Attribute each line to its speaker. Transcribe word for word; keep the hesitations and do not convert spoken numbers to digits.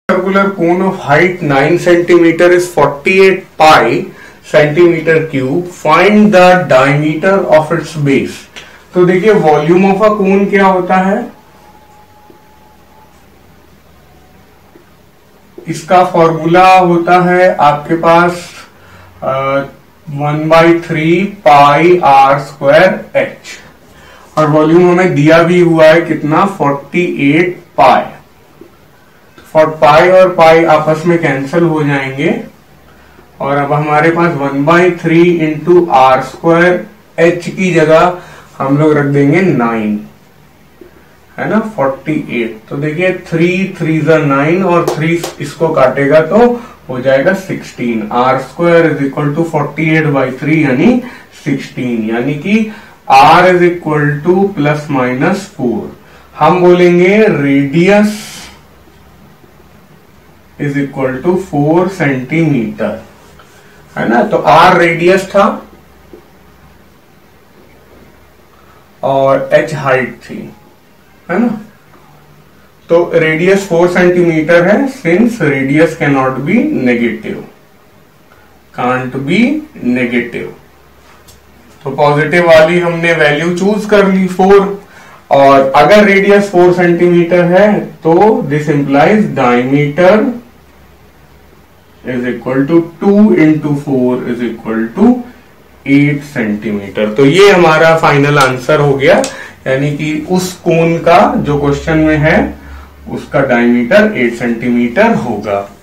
Speaker 1: circular cone of height nine centimeter is forty-eight pi centimeter cube. Find the diameter of its base. तो देखिए volume of a कोन क्या होता है, इसका formula होता है आपके पास one by three pi r square h, और वॉल्यूम हमें दिया भी हुआ है कितना, forty eight pi. For pi और पाई आपस में कैंसिल हो जाएंगे, और अब हमारे पास one by three into r square h की जगह हम लोग रख देंगे नाइन, है ना, फोर्टी एट। तो देखिए थ्री थ्री ज़ा नाइन और थ्री इसको काटेगा तो हो जाएगा sixteen. R square is equal to forty eight by three यानी सिक्सटीन, यानी कि r is equal to plus minus four. हम बोलेंगे radius is equal to four centimetre, है ना। तो आर रेडियस था और एच हाइट थी, है ना। तो रेडियस फोर सेंटीमीटर है, since radius can not be negative, can't be negative. तो पॉजिटिव वाली हमने वैल्यू चूज कर ली फोर, और अगर रेडियस फोर सेंटीमीटर है तो this implies diameter is equal to two into four is equal to eight centimetre. तो ये हमारा फाइनल आंसर हो गया, यानी कि उस कोन का जो क्वेश्चन में है उसका डायमीटर एट सेंटीमीटर होगा।